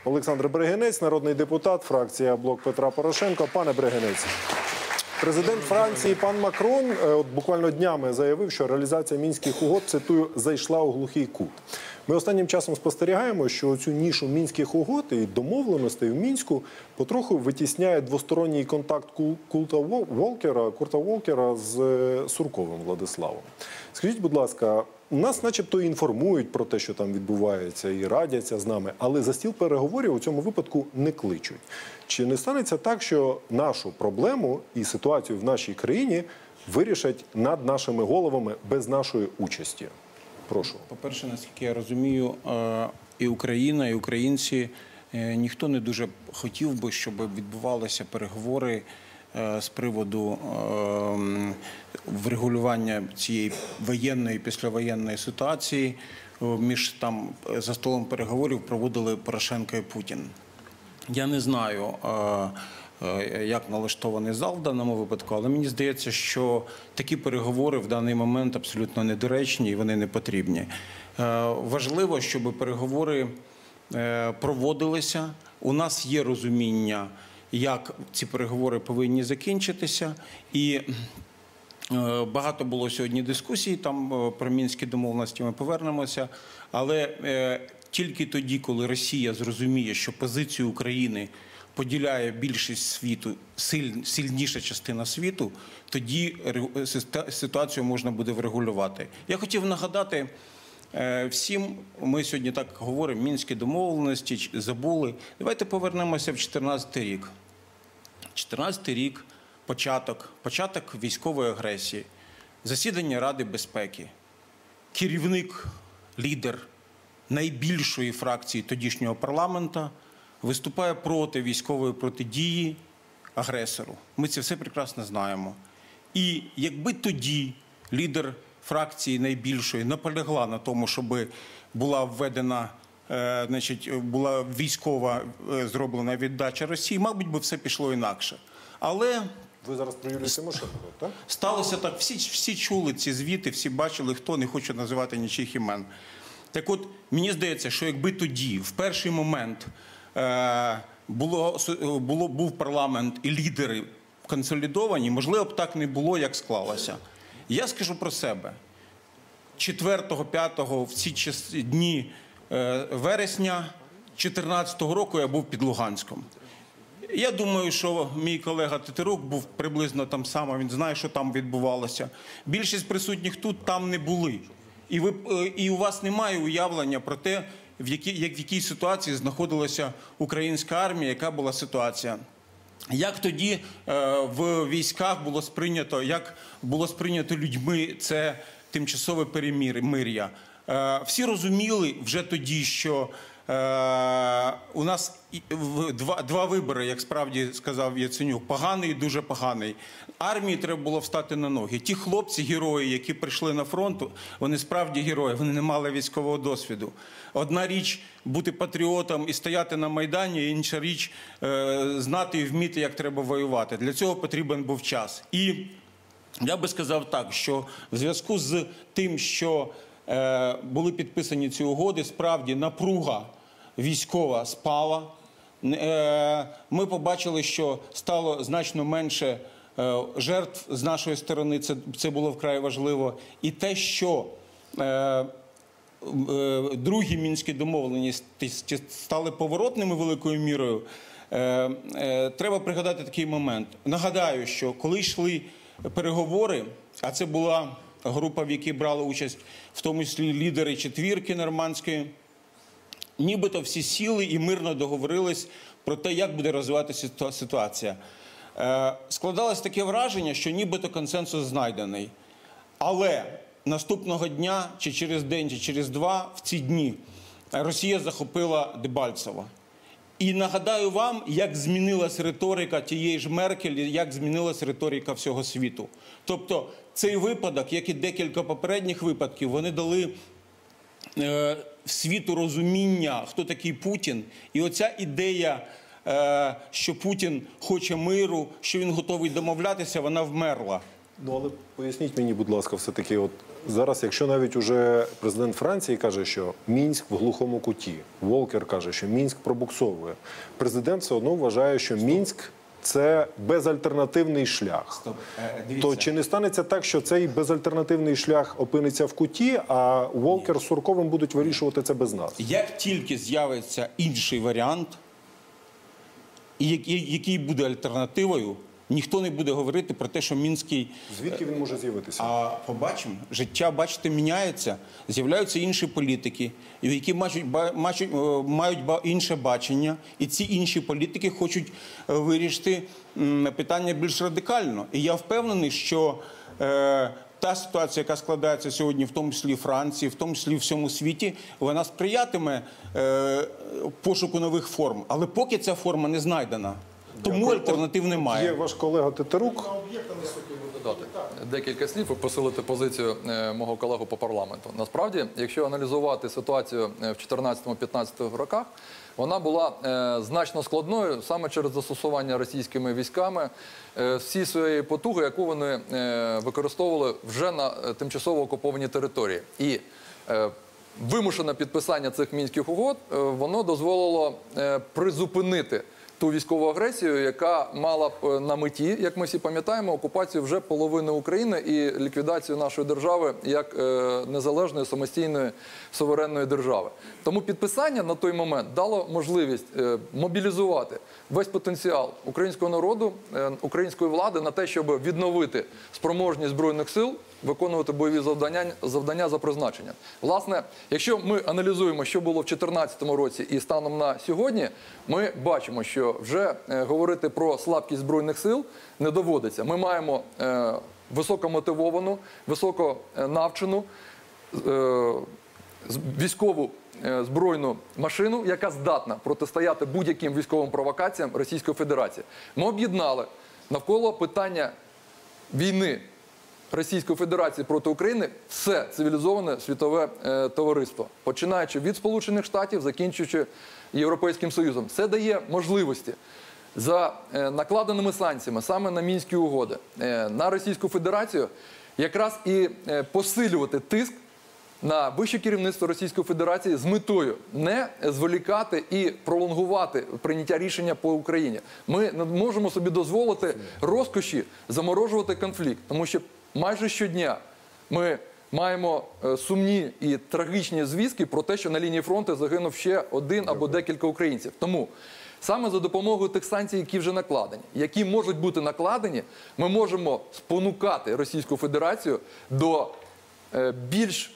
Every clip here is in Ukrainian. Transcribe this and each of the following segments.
Олександр Бригинець, народний депутат, фракція «Блок Петра Порошенка». Пане Бригинець, президент Франції пан Макрон буквально днями заявив, що реалізація Мінських угод, цитую, зайшла у глухий кут. Ми останнім часом спостерігаємо, що цю нішу Мінських угод і домовленостей в Мінську потроху витісняє двосторонній контакт Курта Волкера з Сурковим Владиславом. Скажіть, будь ласка, нас начебто інформують про те, що там відбувається, і радяться з нами, але за стіл переговорів у цьому випадку не кличуть. Чи не станеться так, що нашу проблему і ситуацію в нашій країні вирішать над нашими головами без нашої участі? Прошу. По-перше, наскільки я розумію, і Україна, і українці, ніхто не дуже хотів би, щоб відбувалися переговори з приводу врегулювання цієї воєнної і післявоєнної ситуації. Між там за столом переговорів проводили Порошенко і Путін. Я не знаю, як налаштований зал в даному випадку, але мені здається, що такі переговори в даний момент абсолютно недоречні і вони не потрібні. Важливо, щоб переговори проводилися. У нас є розуміння, як ці переговори повинні закінчитися. І багато було сьогодні дискусій там про мінські домовленості, ми повернемося. Але тільки тоді, коли Росія зрозуміє, що позицію України поділяє більшість світу, сильніша частина світу, тоді ситуацію можна буде врегулювати. Я хотів нагадати всім, ми сьогодні так говоримо, мінські домовленості, забули. Давайте повернемося в 2014 рік. 2014 рік, початок військової агресії, засідання Ради безпеки, керівник, лідер найбільшої фракції тодішнього парламенту виступає проти військової протидії агресору. Ми це все прекрасно знаємо. І якби тоді лідер фракції найбільшої наполягла на тому, щоб була введена, була військова зроблена віддача Росії, мабуть, би все пішло інакше. Але ви зараз про Юлію Тимошенко, так? Сталося так, всі чули ці звіти, всі бачили, хто, не хоче називати нічих імен. Так от, мені здається, що якби тоді, в перший момент, був парламент і лідери консолідовані, можливо б так не було, як склалося. Я скажу про себе. 4-5 в ці дні вересня 2014 року я був під Луганськом. Я думаю, що мій колега Тетерук був приблизно там само, він знає, що там відбувалося. Більшість присутніх тут там не були. І у вас немає уявлення про те, в якій ситуації знаходилася українська армія, яка була ситуація. Як тоді в військах було сприйнято, як було сприйнято людьми це тимчасове перемир'я. Всі розуміли вже тоді, що у нас два вибори, як справді сказав Яценюк, поганий і дуже поганий. Армії треба було встати на ноги. Ті хлопці, герої, які прийшли на фронт, вони справді герої, вони не мали військового досвіду. Одна річ бути патріотом і стояти на Майдані, інша річ знати і вміти, як треба воювати. Для цього потрібен був час. І я би сказав так, що в зв'язку з тим, що були підписані ці угоди, справді напруга військова спала. Ми побачили, що стало значно менше жертв з нашої сторони, це було вкрай важливо. І те, що другі мінські домовленості стали поворотними великою мірою, треба пригадати такий момент. Нагадаю, що коли йшли переговори, а це була група, в якій брали участь, в тому числі лідери четвірки нормандської, нібито всі сіли і мирно договорились про те, як буде розвиватися ситуація. Складалось таке враження, що нібито консенсус знайдений. Але наступного дня, чи через день, чи через два, в ці дні, Росія захопила Дебальцево. І нагадаю вам, як змінилась риторика тієї ж Меркель, як змінилась риторика всього світу. Тобто цей випадок, як і декілька попередніх випадків, вони дали світу розуміння, хто такий Путін. І оця ідея, що Путін хоче миру, що він готовий домовлятися, вона вмерла. Ну, але поясніть мені, будь ласка, все-таки, зараз, якщо навіть уже президент Франції каже, що Мінськ в глухому куті, Волкер каже, що Мінськ пробуксовує, президент все одно вважає, що Мінськ – це безальтернативний шлях. То чи не станеться так, що цей безальтернативний шлях опиниться в куті, а Волкер з Сурковим будуть вирішувати це без нас? Як тільки з'явиться інший варіант, який буде альтернативою, ніхто не буде говорити про те, що Мінський... Звідки він може з'явитися? А побачимо. Життя, бачите, міняється. З'являються інші політики, які мають інше бачення. І ці інші політики хочуть вирішити питання більш радикально. І я впевнений, що та ситуація, яка складається сьогодні, в тому числі в Франції, в тому числі в всьому світі, вона сприятиме пошуку нових форм. Але поки ця форма не знайдена, тому альтернатив немає. Є ваш колега Тетерук. Додати декілька слів і посилити позицію мого колеги по парламенту. Насправді, якщо аналізувати ситуацію в 2014-2015 роках, вона була значно складною саме через застосування російськими військами всі своєї потуги, яку вони використовували вже на тимчасово окупованій території. І вимушене підписання цих мінських угод, воно дозволило призупинити ту військову агресію, яка мала б на меті, як ми всі пам'ятаємо, окупацію вже половини України і ліквідацію нашої держави як незалежної, самостійної, суверенної держави. Тому підписання на той момент дало можливість мобілізувати весь потенціал українського народу, української влади на те, щоб відновити спроможність Збройних сил, виконувати бойові завдання за призначенням. Власне, якщо ми аналізуємо, що було в 2014 році і станом на сьогодні, ми бачимо, що вже говорити про слабкість Збройних сил не доводиться. Ми маємо високомотивовану, високонавчену військову збройну машину, яка здатна протистояти будь-яким військовим провокаціям Російської Федерації. Ми об'єднали навколо питання війни Російської Федерації проти України все цивілізоване світове товариство, починаючи від Сполучених Штатів, закінчуючи Європейським Союзом. Це дає можливості за накладеними санкціями саме на Мінські угоди на Російську Федерацію якраз і посилювати тиск на вище керівництво Російської Федерації з метою не зволікати і пролонгувати прийняття рішення по Україні. Ми не можемо собі дозволити розкоші заморожувати конфлікт, тому що майже щодня ми маємо сумні і трагічні звістки про те, що на лінії фронту загинув ще один або декілька українців. Тому саме за допомогою тих санкцій, які вже накладені, які можуть бути накладені, ми можемо спонукати Російську Федерацію до більш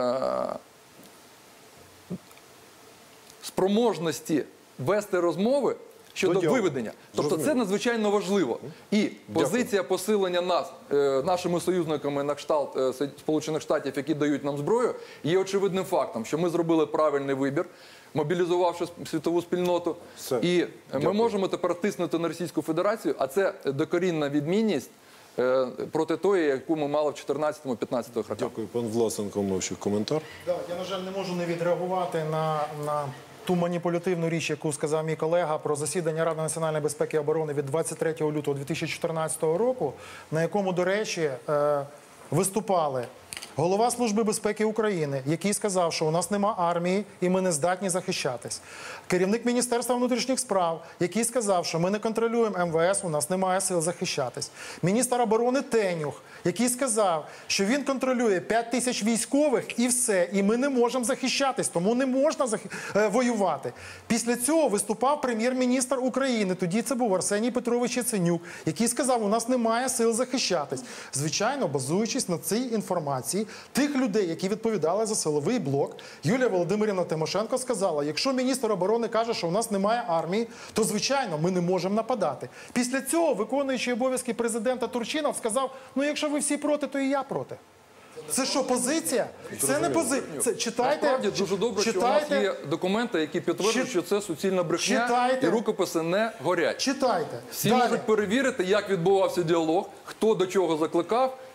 спроможності вести розмови щодо виведення. Тобто це надзвичайно важливо. І позиція посилення нас, нашими союзниками на кшталт Сполучених Штатів, які дають нам зброю, є очевидним фактом, що ми зробили правильний вибір, мобілізувавши світову спільноту. І ми можемо тепер тиснути на Російську Федерацію, а це докорінна відмінність проти тої, яку ми мали в 2014-2015 роках. Дякую, пан Власенко, мовчив коментар. Я, на жаль, не можу не відреагувати на ту маніпулятивну річ, яку сказав мій колега про засідання Ради національної безпеки і оборони від 23 лютого 2014 року, на якому, до речі, виступали голова Служби безпеки України, який сказав, що у нас нема армії і ми не здатні захищатись. Керівник Міністерства внутрішніх справ, який сказав, що ми не контролюємо МВС, у нас немає сил захищатись. Міністр оборони Тенюх, який сказав, що він контролює 5 тисяч військових і все, і ми не можемо захищатись, тому не можна воювати. Після цього виступав прем'єр-міністр України, тоді це був Арсеній Петрович Яценюк, який сказав, у нас немає сил захищатись. Звичайно, базуючись на цій інформації, тих людей, які відповідали за силовий блок, Юлія Володимирівна Тимошенко сказала, якщо міністр оборони каже, що у нас немає армії, то, звичайно, ми не можемо нападати. Після цього виконуючий обов'язки президента Турчинов сказав, ну, якщо ви всі проти, то і я проти. Це що, позиція? Це не позиція. Читайте. Насправді дуже добре, що у нас є документи, які підтверджують, що це суцільна брехня і рукописи не горять. Читайте. Всі можуть перевірити, як відбувався діалог, хто до чого закликав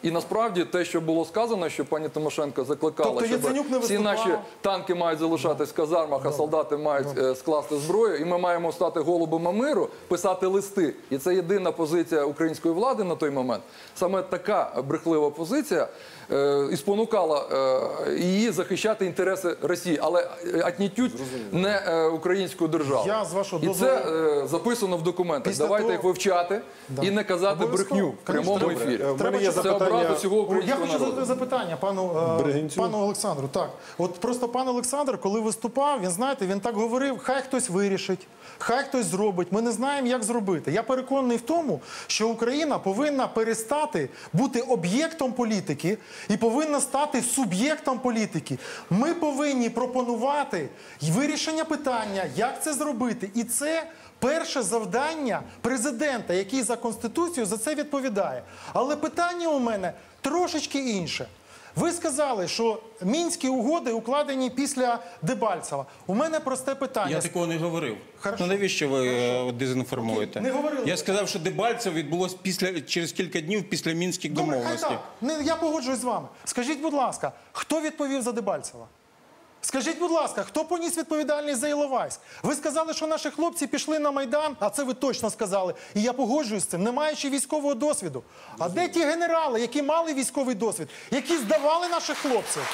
І насправді те, що було сказано, що пані Тимошенко закликала, Тобто щоб Яценюк не всі виступав? наші танки мають залишатись в казармах, а солдати мають скласти зброю, і ми маємо стати голубами миру, писати листи. І це єдина позиція української влади на той момент. Саме така брехлива позиція і спонукала її захищати інтереси Росії, але отнітють не українську державу. Я, з вашого І дозволу, це записано в документах. після Давайте того- їх вивчати і не казати Обов'язково. брехню в прямому Конечно, ефірі. В мене є Це запитання. образа всього Я українського хочу народу. задати запитання Бригинцю. пану Олександру. Так, от просто пан Олександр, коли виступав, він, знаєте, він так говорив, хай хтось вирішить, хай хтось зробить. Ми не знаємо, як зробити. Я переконаний в тому, що Україна повинна перестати бути об'єктом політики і повинна стати суб'єктом політики. Ми повинні пропонувати вирішення питання, як це зробити. І це перше завдання президента, який за Конституцією за це відповідає. Але питання у мене трошечки інше. Ви сказали, що Мінські угоди укладені після Дебальцева. У мене просте питання. Я такого не говорив. Хорошо. Ну навіщо ви дезінформуєте? Окей, не говорили. Я сказав, що Дебальцев відбулось через кілька днів після мінських Добре, хай домовленостей. так. Я погоджуюсь з вами. Скажіть, будь ласка, хто відповів за Дебальцева? Скажіть, будь ласка, хто поніс відповідальність за Іловайськ? Ви сказали, що наші хлопці пішли на Майдан, а це ви точно сказали, і я погоджуюсь з цим, не маючи військового досвіду. А де ті генерали, які мали військовий досвід, які здавали наших хлопців?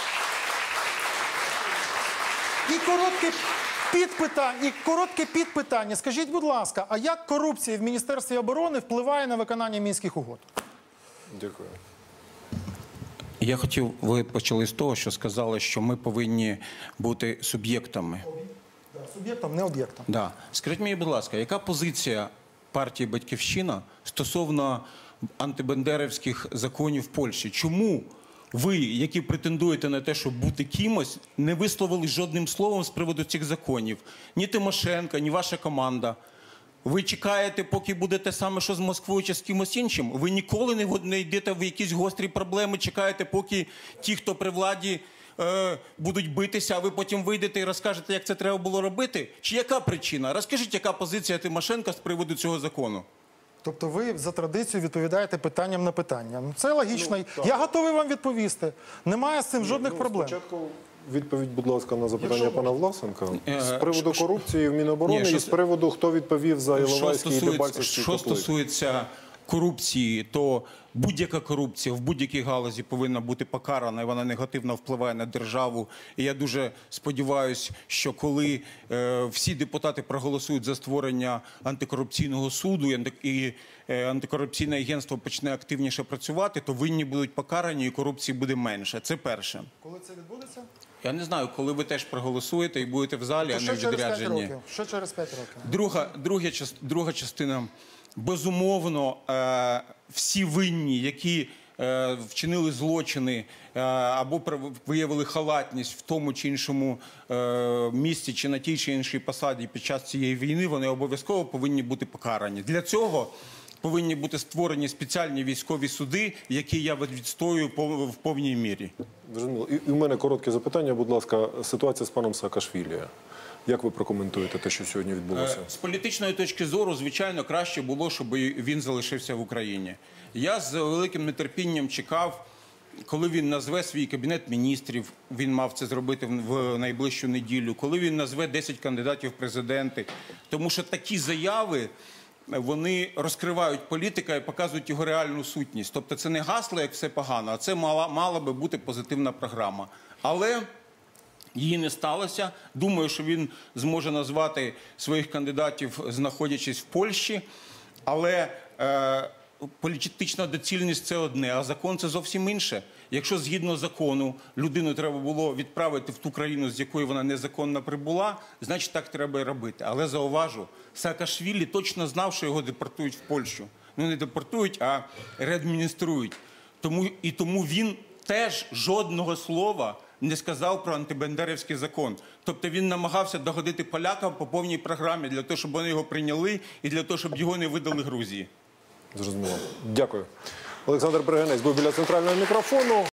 І коротке підпитання. Скажіть, будь ласка, а як корупція в Міністерстві оборони впливає на виконання Мінських угод? Дякую. Я хотів, ви почали з того, що сказали, що ми повинні бути суб'єктами. Суб'єктом, не об'єктом. Да. Скажіть мені, будь ласка, яка позиція партії «Батьківщина» стосовно антибандерівських законів в Польщі? Чому ви, які претендуєте на те, щоб бути кимось, не висловили жодним словом з приводу цих законів? Ні Тимошенко, ні ваша команда. Ви чекаєте, поки буде те саме, що з Москвою чи з кимось іншим? Ви ніколи не йдете в якісь гострі проблеми, чекаєте, поки ті, хто при владі, будуть битися, а ви потім вийдете і розкажете, як це треба було робити? Чи яка причина? Розкажіть, яка позиція Тимошенка з приводу цього закону? Тобто ви за традицією відповідаєте питанням на питання. Ну, це логічно. Я готовий вам відповісти. Немає з цим жодних проблем. Спочатку відповідь, будь ласка, на запитання Якщо пана Власенка. З Е, приводу що- корупції в Міноборони Ні, і з приводу, хто відповів за Іловайський і Дебальцевський Що конфлікт. стосується корупції, то будь-яка корупція в будь-якій галузі повинна бути покарана, і вона негативно впливає на державу. І я дуже сподіваюся, що коли всі депутати проголосують за створення антикорупційного суду і антикорупційне агентство почне активніше працювати, то винні будуть покарані і корупції буде менше. Це перше. Коли це відбудеться? Я не знаю, коли ви теж проголосуєте і будете в залі, а То не ще через 5 відряджені. років. Що через 5 років? Друга частина. Безумовно, всі винні, які вчинили злочини або виявили халатність в тому чи іншому місці чи на тій чи іншій посаді під час цієї війни, вони обов'язково повинні бути покарані. Для цього повинні бути створені спеціальні військові суди, які я відстоюю в повній мірі. Зрозуміло. І в мене коротке запитання, будь ласка, ситуація з паном Саакашвілі. Як ви прокоментуєте те, що сьогодні відбулося? З політичної точки зору, звичайно, краще було, щоб він залишився в Україні. Я з великим нетерпінням чекав, коли він назве свій кабінет міністрів, він мав це зробити в найближчу неділю, коли він назве 10 кандидатів в президенти. Тому що такі заяви, вони розкривають політика і показують його реальну сутність. Тобто це не гасло, як все погано, а це мала би бути позитивна програма. Але її не сталося. Думаю, що він зможе назвати своїх кандидатів, знаходячись в Польщі. Але політична доцільність – це одне, а закон – це зовсім інше. Якщо згідно закону людину треба було відправити в ту країну, з якої вона незаконно прибула, значить так треба і робити. Але зауважу, Саакашвілі точно знав, що його депортують в Польщу. Ну не депортують, а реадмініструють. Тому він теж жодного слова не сказав про антибандерівський закон. Тобто він намагався догодити полякам по повній програмі для того, щоб вони його прийняли і для того, щоб його не видали Грузії. Зрозуміло. Дякую. Олександр Бригинець був біля центрального мікрофону.